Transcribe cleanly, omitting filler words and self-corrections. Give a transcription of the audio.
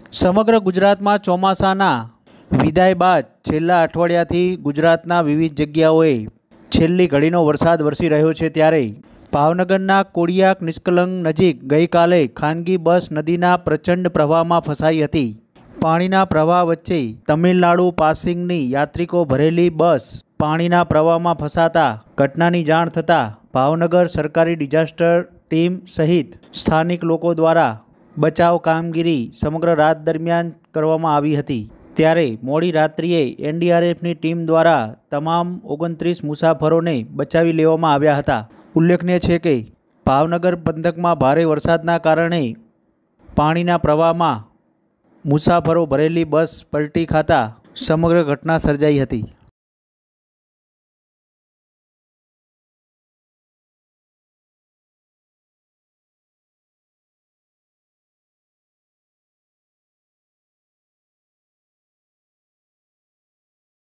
સમગ્ર ગુજરાતમાં ચોમાસાના વિદાય બાદ છેલ્લા અઠવાડિયાથી ગુજરાતના વિવિધ જગ્યાઓએ છેલ્લી ઘડીનો વરસાદ વરસી રહ્યો છે, ત્યારે ભાવનગરના કોડિયાક નિષ્કલંક નજીક ગઈકાલે ખાનગી બસ નદીના પ્રચંડ પ્રવાહમાં ફસાઈ હતી। પાણીના પ્રવાહ વચ્ચે તમિલનાડુ પાસિંગની યાત્રિકો ભરેલી બસ પાણીના પ્રવાહમાં ફસાતા ઘટનાની જાણ થતાં ભાવનગર સરકારી ડિઝાસ્ટર ટીમ સહિત સ્થાનિક લોકો દ્વારા બચાવ કામગીરી સમગ્ર રાત દરમિયાન કરવામાં આવી હતી। ત્યારે મોડી રાત્રિએ એનડીઆરએફની ટીમ દ્વારા તમામ 29 મુસાફરોને બચાવી લેવામાં આવ્યા હતા। ઉલ્લેખનીય છે કે ભાવનગર પંથકમાં ભારે વરસાદના કારણે પાણીના પ્રવાહમાં મુસાફરો ભરેલી બસ પલટી ખાતા સમગ્ર ઘટના સર્જાઈ હતી।